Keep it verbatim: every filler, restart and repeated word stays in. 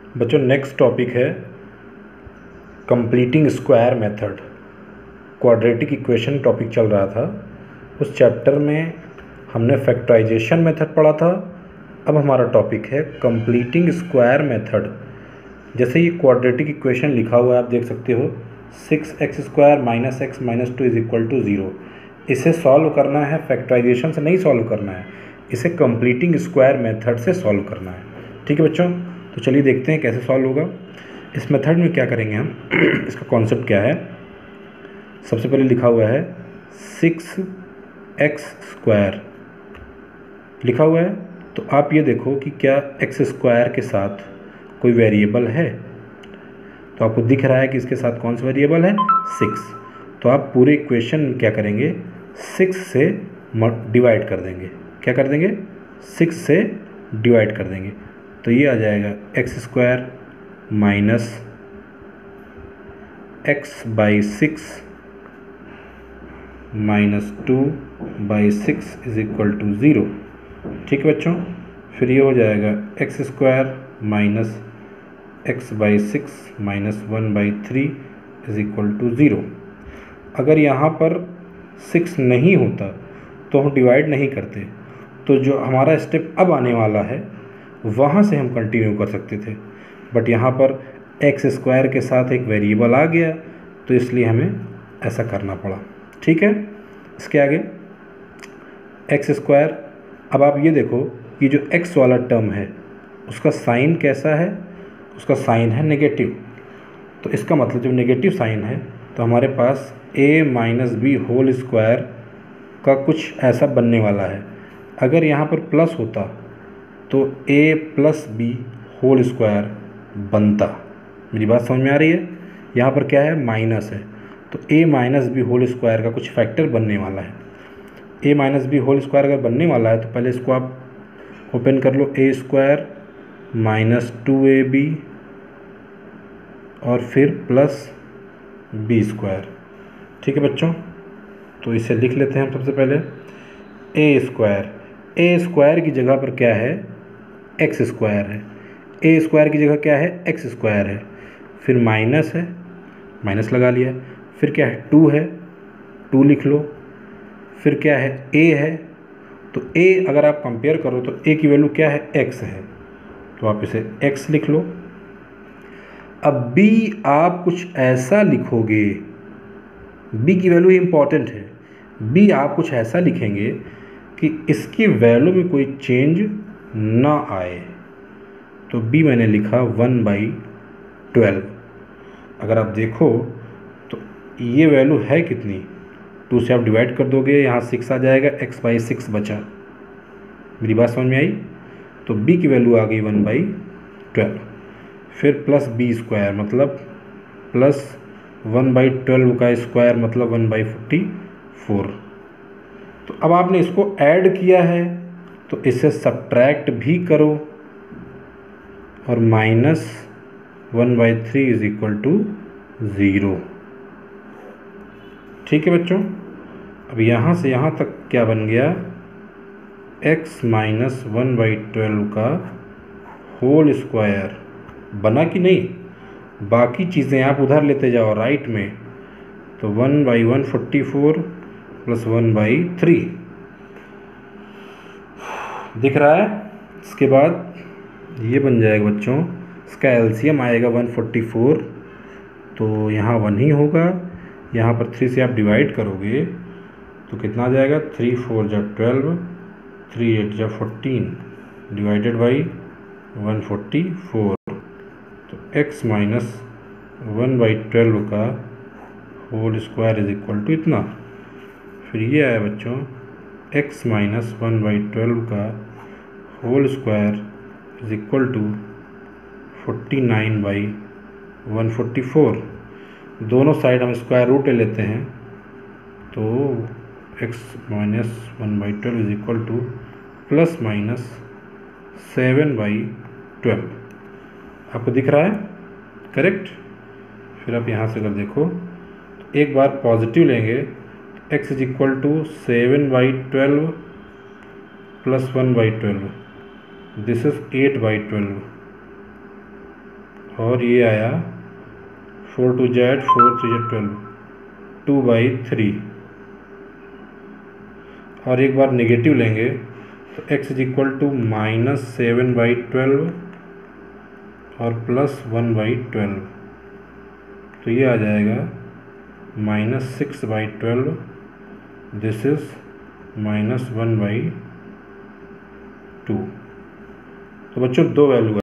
बच्चों next topic है completing square method. Quadratic equation topic चल रहा था, उस चैप्टर में हमने फैक्टराइजेशन मेथड पढ़ा था। अब हमारा टॉपिक है कंप्लीटिंग स्क्वायर मेथड। जैसे ये क्वाड्रेटिक इक्वेशन लिखा हुआ है, आप देख सकते हो six x square minus x minus two is equal to zero. इसे सॉल्व करना है, फैक्टराइजेशन से नहीं सॉल्व करना है, इसे कंप्लीटिंग स्क्वायर मेथड से सॉल्व करना है। ठीक है बच्चों, तो चलिए देखते हैं कैसे सॉल्व होगा। इस मेथड में क्या करेंगे हम इसका कॉन्सेप्ट क्या है। सबसे पहले लिखा हुआ है सिक्स एक्स स्क्वायर लिखा हुआ है, तो आप ये देखो कि क्या एक्स स्क्वायर के साथ कोई वेरिएबल है। तो आपको दिख रहा है कि इसके साथ कौन सा वेरिएबल है, सिक्स। तो आप पूरे इक्वेशन में क्या करेंगे, सिक्स से डिवाइड कर देंगे। क्या कर देंगे, सिक्स से डिवाइड कर देंगे। तो ये आ जाएगा x square minus x by six minus two by six is equal to zero. ठीक है बच्चों, फिर ये हो जाएगा x square minus x by six minus one by three is equal to zero. अगर यहाँ पर सिक्स नहीं होता तो हम डिवाइड नहीं करते, तो जो हमारा स्टेप अब आने वाला है वहाँ से हम कंटिन्यू कर सकते थे, बट यहाँ पर एक्स स्क्वायर के साथ एक वेरिएबल आ गया तो इसलिए हमें ऐसा करना पड़ा। ठीक है, इसके आगे एक्स स्क्वायर। अब आप ये देखो कि जो एक्स वाला टर्म है उसका साइन कैसा है, उसका साइन है नेगेटिव। तो इसका मतलब जब नेगेटिव साइन है तो हमारे पास a minus b whole square का कुछ ऐसा बनने वाला है। अगर यहाँ पर प्लस होता तो a plus b whole square बनता। मेरी बात समझ में आ रही है। यहाँ पर क्या है, माइनस है, तो a minus b whole square का कुछ फैक्टर बनने वाला है। A minus b whole square अगर बनने वाला है तो पहले इसको आप ओपन कर लो, a square minus two a b और फिर प्लस बी स्क्वायर। ठीक है बच्चों, तो इसे लिख लेते हैं हम सबसे पहले ए स्क्वायर। ए स्क्वायर की जगह पर क्या है, एक्स स्क्वायर है। ए स्क्वायर की जगह क्या है, एक्स स्क्वायर है। फिर माइनस है, माइनस लगा लिया। फिर क्या है, टू है, टू लिख लो। फिर क्या है, ए है, तो ए अगर आप कंपेयर करो तो ए की वैल्यू क्या है, एक्स है, तो आप इसे एक्स लिख लो। अब बी आप कुछ ऐसा लिखोगे, बी की वैल्यू इम्पॉर्टेंट है। बी आप कुछ ऐसा लिखेंगे कि इसकी वैल्यू में कोई चेंज ना आए। तो बी मैंने लिखा वन बाई ट्वेल्व। अगर आप देखो तो ये वैल्यू है कितनी, टू से आप डिवाइड कर दोगे, यहाँ सिक्स आ जाएगा, एक्स बाई सिक्स बचा। मेरी बात समझ में आई। तो बी की वैल्यू आ गई वन बाई ट्वेल्व। फिर प्लस बी स्क्वायर मतलब प्लस वन बाई ट्वेल्व का स्क्वायर मतलब वन बाई फोर्टी फोर। तो अब आपने इसको ऐड किया है तो इसे सब्ट्रैक्ट भी करो और minus one by three is equal to zero. ठीक है बच्चों, अब यहाँ से यहाँ तक क्या बन गया, x minus one by twelve का होल स्क्वायर बना कि नहीं। बाकी चीज़ें आप उधर लेते जाओ राइट में, तो one by one forty four plus one by three दिख रहा है। इसके बाद ये बन जाएगा बच्चों, इसका एलसीएम आएगा वन फोर्टी फोर, तो यहाँ वन ही होगा। यहाँ पर थ्री से आप डिवाइड करोगे तो कितना आ जाएगा, थ्री फोर जा ट्वेल्व, थ्री एट जा fourteen divided by one forty four. तो x minus one by twelve का whole square is equal to इतना। फिर ये आया बच्चों x minus one by twelve का whole square is equal to forty nine by one forty four. दोनों side हम स्क्वायर रूट ले लेते हैं, तो x minus one by twelve is equal to plus minus seven by twelve. आपको दिख रहा है, करेक्ट। फिर आप यहाँ से अगर देखो तो एक बार पॉजिटिव लेंगे, x is equal to seven by twelve plus one by twelve, this is eight by twelve. और ये आया four two z four three z twelve, two by three. और एक बार नेगेटिव लेंगे तो x is equal to minus seven by twelve और plus one by twelve, तो ये आ जाएगा minus six by twelve, this is minus one by two. तो बच्चों दो वैल्यू